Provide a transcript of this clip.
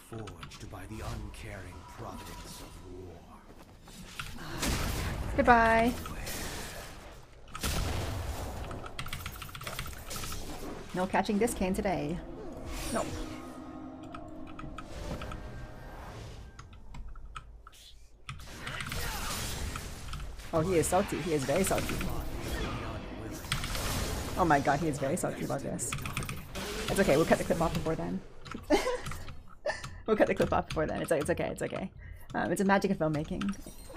forged by the uncaring providence of war. Goodbye. No catching this Kayn today. Nope. Oh, he is salty. He is very salty. Oh my god, he is very salty about this. It's okay, we'll cut the clip off before then. We'll cut the clip off before then. It's okay, it's okay. It's a magic of filmmaking.